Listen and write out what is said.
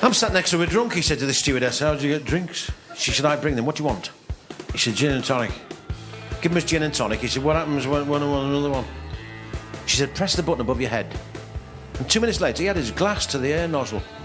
I'm sat next to a drunk, he said to the stewardess. How do you get drinks? She said, I bring them. What do you want? He said, gin and tonic. Give him his gin and tonic. He said, what happens when I want another one? She said, press the button above your head. And 2 minutes later, he had his glass to the air nozzle.